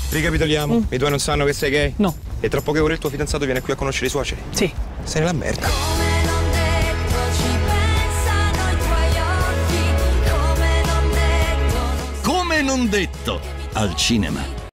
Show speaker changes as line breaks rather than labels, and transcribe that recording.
Ricapitoliamo. I tuoi non sanno che sei gay?
No.
E tra poche ore il tuo fidanzato viene qui a conoscere i suoceri?
Sì.
Sei nella merda.
Come non detto, ci pensano i tuoi occhi. Come non detto,
Come non detto, al cinema.